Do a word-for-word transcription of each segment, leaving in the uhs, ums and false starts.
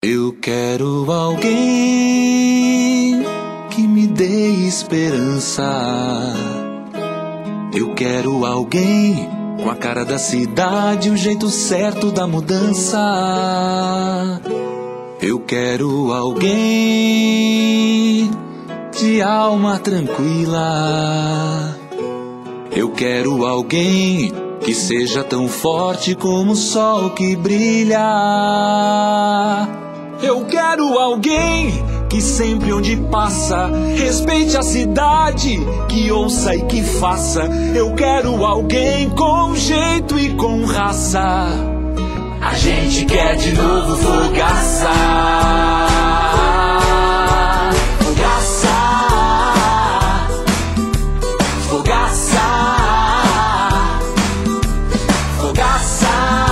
Eu quero alguém que me dê esperança. Eu quero alguém com a cara da cidade, o jeito certo da mudança. Eu quero alguém de alma tranquila. Eu quero alguém que seja tão forte como o sol que brilha. Eu quero alguém que sempre onde passa respeite a cidade, que ouça e que faça. Eu quero alguém com jeito e com raça. A gente quer de novo fogaça. Fogaça. Fogaça. Fogaça.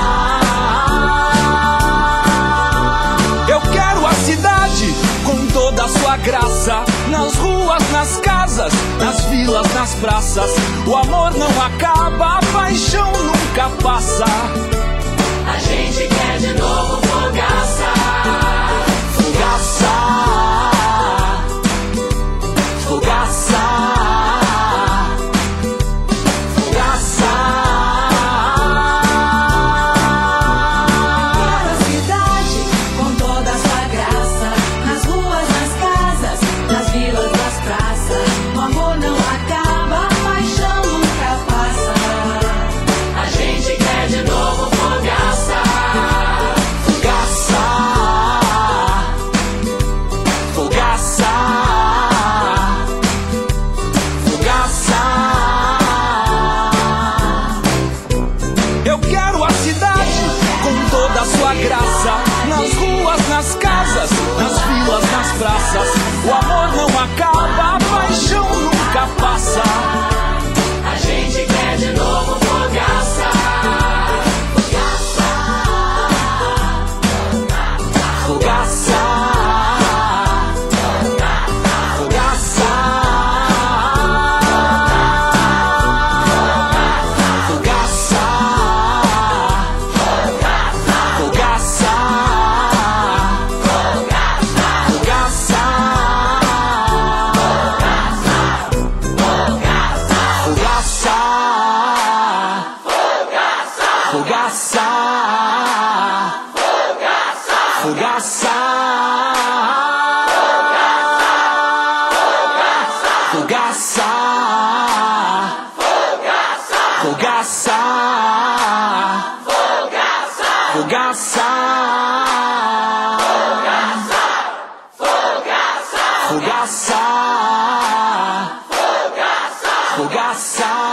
Eu quero a cidade com toda a sua graça, nas ruas, nas casas, nas vilas, nas praças. O amor não acaba, a paixão nunca passa. A gente quer de novo fogaça. Fogaça. Fogaça. Fogaça. Quero a cidade com toda a sua graça, nas ruas, nas casas, nas vilas, nas praças. O amor não acaba, a paixão nunca passa. A gente quer de novo fogaça. Fogaça. Fogaça. Fogaça. Eu quero a cidade com toda a sua graça, nas ruas, nas casas, nas vilas, nas praças. O amor não acaba, a paixão nunca passa. A gente quer de novo fogaça. Fogaça. Fogaça. Fogaça. Fogaça. Fogaça. Fogaça. Fogaça. Fogaça. Fogaça. Fogaça. Fogaça. Fogaça.